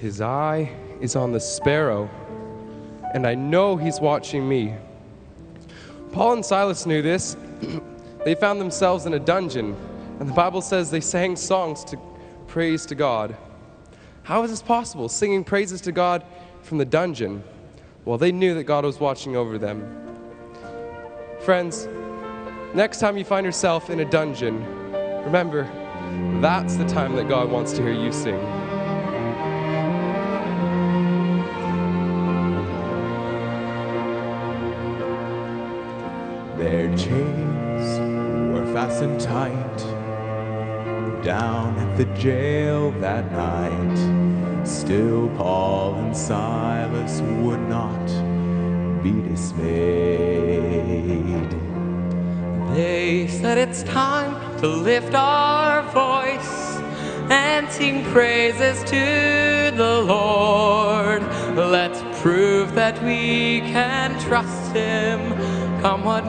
His eye is on the sparrow, and I know he's watching me. Paul and Silas knew this. They found themselves in a dungeon, and the Bible says they sang songs to praise to God. How is this possible, singing praises to God from the dungeon? Well, they knew that God was watching over them. Friends, next time you find yourself in a dungeon, remember, that's the time that God wants to hear you sing. Their chains were fastened tight down at the jail that night. Still Paul and Silas would not be dismayed. They said it's time to lift our voice and sing praises to the Lord. Let's prove that we can trust Him, come what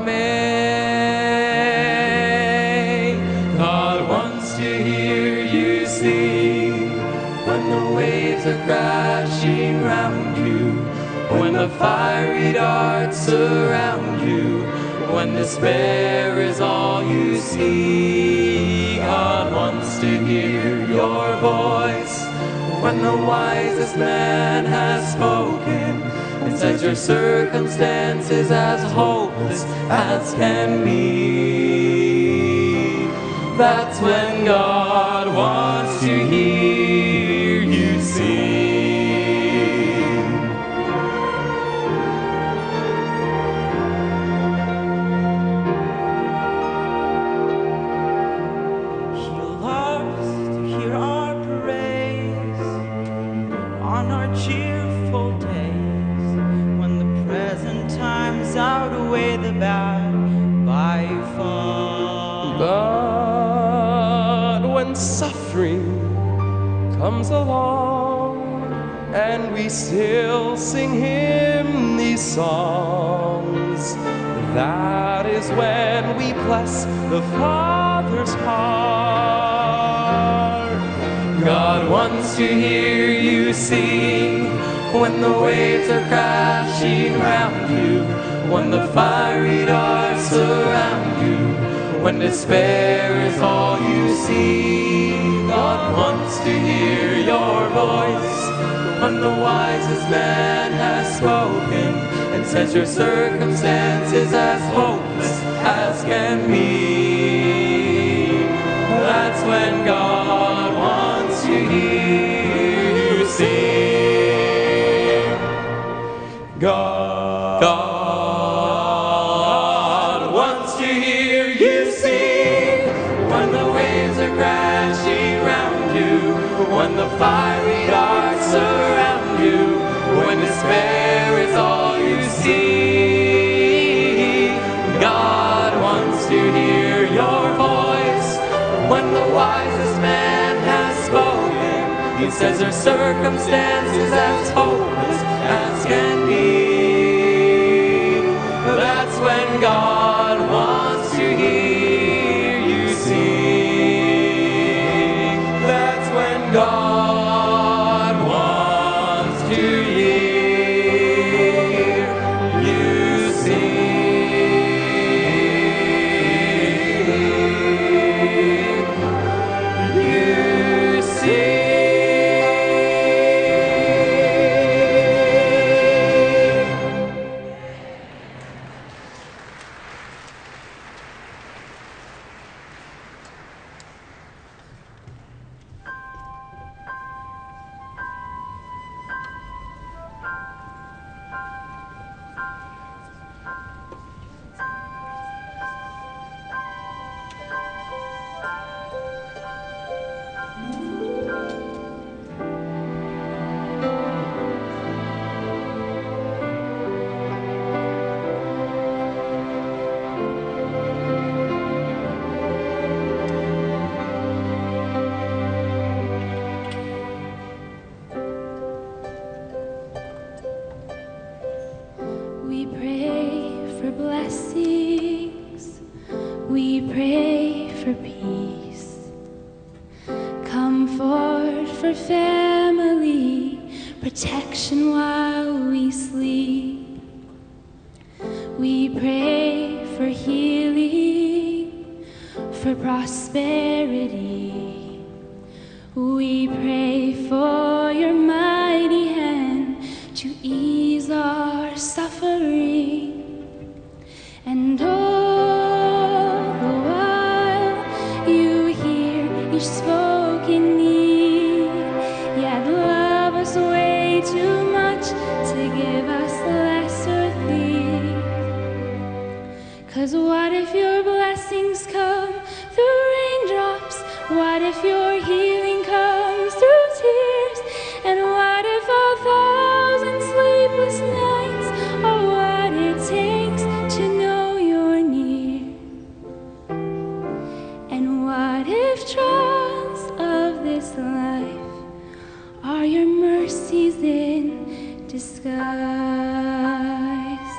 may. God wants to hear you sing when the waves are crashing round you, when the fiery darts surround you, when despair is all you see. God wants to hear your voice when the wisest man has spoken and says your circumstances as hopeless as can be. That's when God wants to hear you sing. He loves to hear our praise on our cheerful days, when the present times outweigh the bad by far. But when suffering comes along and we still sing Him these songs, that is when we bless the Father's heart. God wants to hear you sing when the waves are crashing round you, when the fiery darts surround you, when despair is all you see. God wants to hear your voice when the wisest man has spoken and says your circumstances as hopeless as can be. That's when God wants to hear you sing. God wants to hear you sing when the waves are crashing round you, when the fiery darts surround you, when despair is all you see. God wants to hear your voice when the wisest man has spoken. He says their circumstances as hopeless as can be. That's when God wants to hear you sing. That's when God wants to hear you sing. You sing. We pray for blessings, we pray for peace, comfort for family protection while we sleep. We pray for healing, for prosperity. We pray for your mighty hand to ease our suffering. And all the while you hear each spoken need, yet love us way too much to give us less earthly. 'Cause what if your blessings come through raindrops? What if your healing comes through tears? And what if 1,000 sleepless nights are what it takes to know you're near? And what if trials of this life are your mercies in disguise?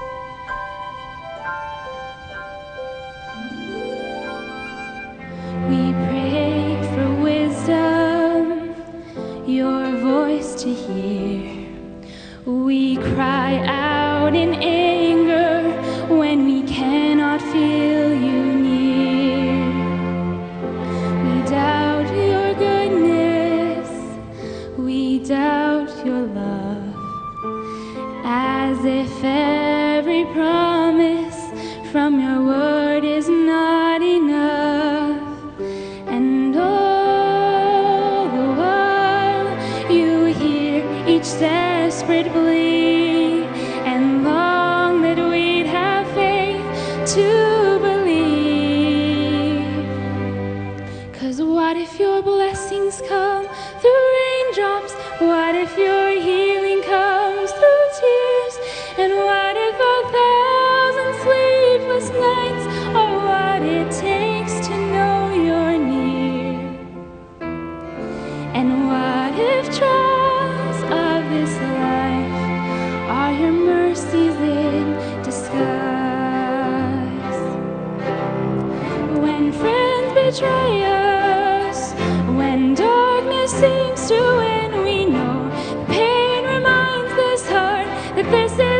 We pray for wisdom, your voice to hear. We cry out in anger when we cannot feel you near. We doubt your goodness, we doubt your love, as if every promise from your word is not enough. And all the while you hear each desperate plea, and long that we'd have faith to believe. 'Cause what if your blessings come through raindrops? What if your healing comes through tears? And what if 1,000 sleepless nights are what it takes to know you're near? And what if trials of this life are your mercies in disguise? When friends betray us, when darkness seems to win, we know pain reminds this heart that this is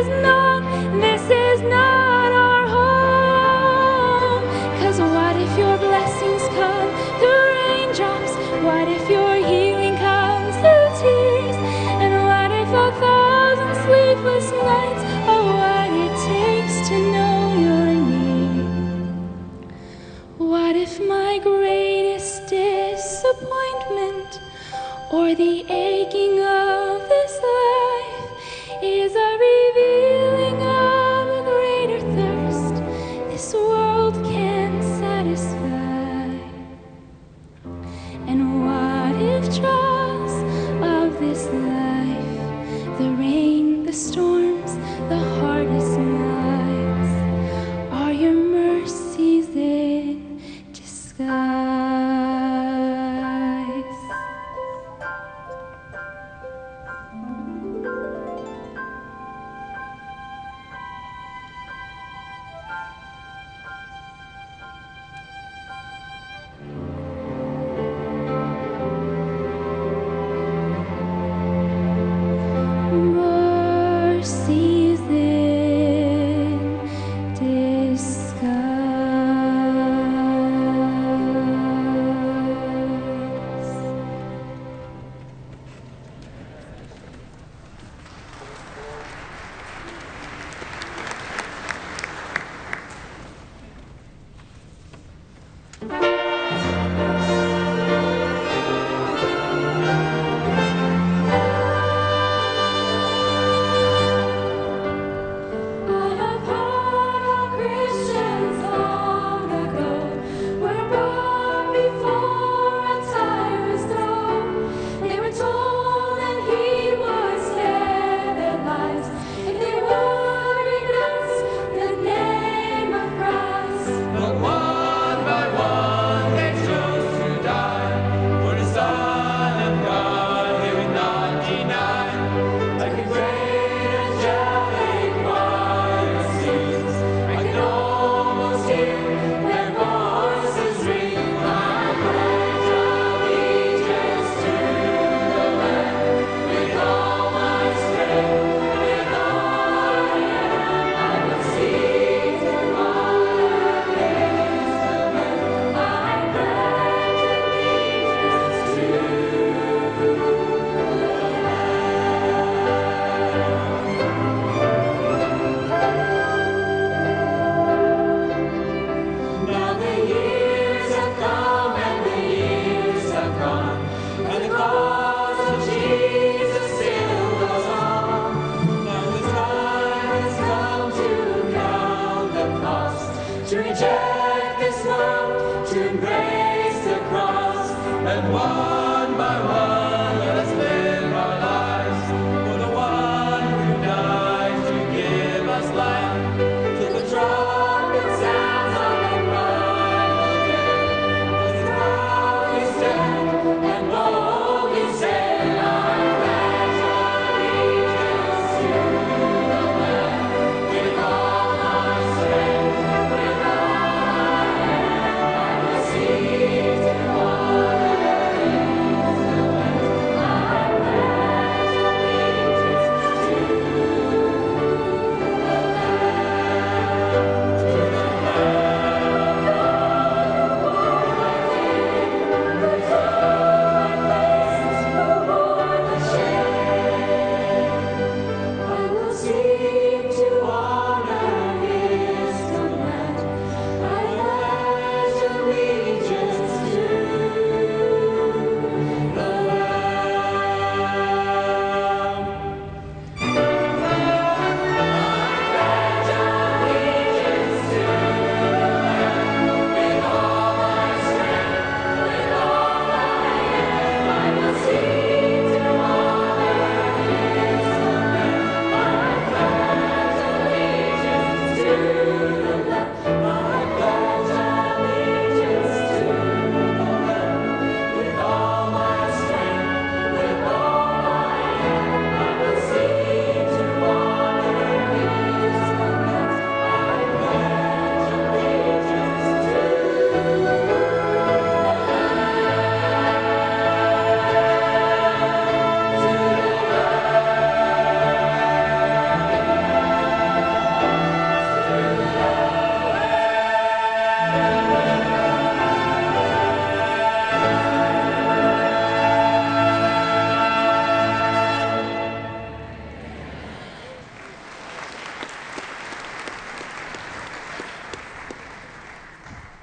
not our home. 'Cause what if your blessings come through raindrops? What if your healing comes through tears? And what if 1,000 sleepless nights are what it takes to know you're near? What if my greatest disappointment or the aching of this life is a revealing of a greater thirst this world can't satisfy? And what if trials of this life, the rain, the storms, the hardest nights, are your mercies in disguise?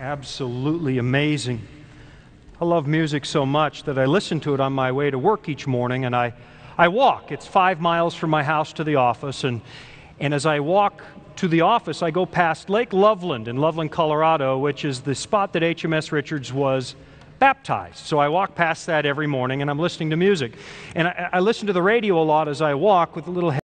Absolutely amazing. I love music so much that I listen to it on my way to work each morning, and I walk. It's 5 miles from my house to the office, and as I walk to the office, I go past Lake Loveland in Loveland, Colorado, which is the spot that HMS Richards was baptized. So I walk past that every morning, and I'm listening to music. And I listen to the radio a lot as I walk with a little